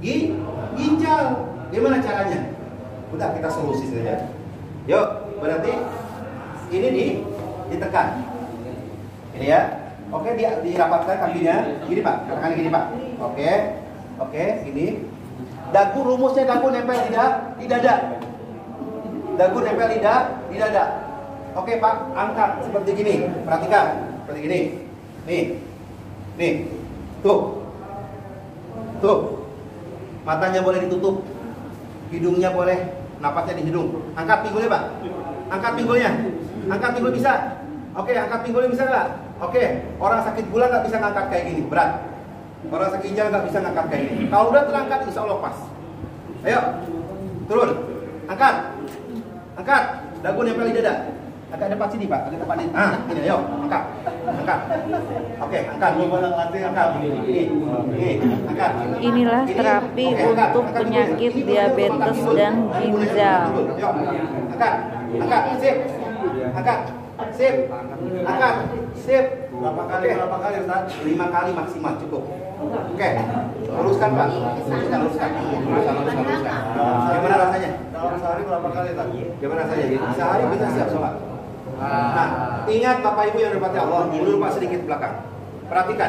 ginjal. Gimana caranya? Udah kita solusi saja. Yuk, berarti ini ditekan. Ini ya. Oke, dia dirapatkan kakinya. Gini Pak, katakan gini Pak. Oke, gini. Dagu, rumusnya dagu nempel di dada. Dagu nempel di dada. Oke Pak, angkat seperti gini. Perhatikan, seperti gini. Nih. Tuh. Matanya boleh ditutup. Hidungnya boleh, napasnya di hidung. Angkat pinggulnya Pak. Angkat pinggul bisa. Oke, angkat pinggulnya bisa nggak? Oke, orang sakit gula nggak bisa ngangkat kayak gini, berat. Orang sakit ginjal nggak bisa ngangkat kayak gini. Kalau udah terangkat, insya Allah pas. Ayo, turun. Angkat. Dagu nempel di dada. Agak depan sini Pak, agak depan ini. Ini ayo, angkat. Oke, angkat. Ini, angkat. Inilah terapi untuk penyakit diabetes dan ginjal. Angkat, sip. Berapa kali Ustaz? 5 kali maksimal cukup. Oke, luruskan Pak. Luruskan. Gimana rasanya? Dalam sehari berapa kali Ustaz? Gimana rasanya? Sehari bisa siap sholat. Nah, ingat Bapak Ibu yang dirahmati Allah, mundur Pak sedikit belakang. Perhatikan.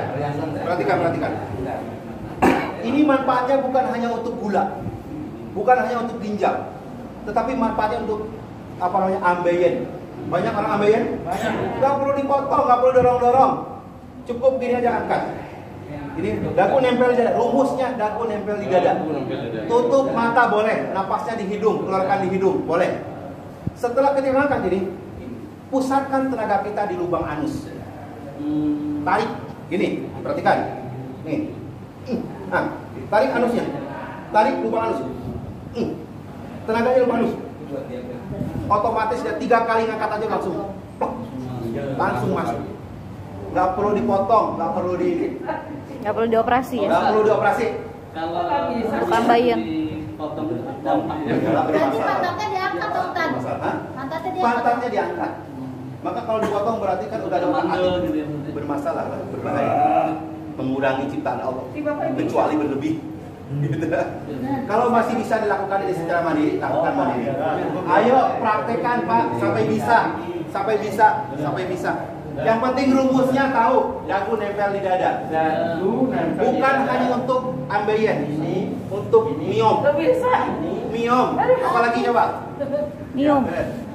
Ini manfaatnya bukan hanya untuk gula, bukan hanya untuk ginjal, tetapi manfaatnya untuk ambeien. Banyak orang ambeien? Banyak. Gak perlu dipotong, gak perlu dorong-dorong. Cukup gini aja angkat. Ini dagu nempel di dada. Rumusnya dagu nempel di dada. Tutup mata boleh, napasnya di hidung, keluarkan di hidung boleh. Setelah kita angkat ini, pusatkan tenaga kita di lubang anus. Tarik, gini, perhatikan. Nih, tarik anusnya, tarik lubang anus. Tenaganya lubang anus. Otomatis dia 3 kali ngangkat aja langsung masuk. Gak perlu dipotong, gak perlu dioperasi ya. Gak perlu dioperasi. Bukan bayang. Berarti pantatnya diangkat Ustaz. Pantatnya diangkat. Maka kalau dipotong berarti kan udah ada bermasalah, berbahaya. Mengurangi ciptaan Allah, kecuali berlebih. Gitu. Kalau masih bisa dilakukan ini secara mandiri, lakukan mandiri. Ayo praktekkan Pak sampai bisa. Yang penting rumusnya tahu, dagu nempel di dada. Bukan hanya untuk ambeien, untuk miom. Apalagi coba? Miom.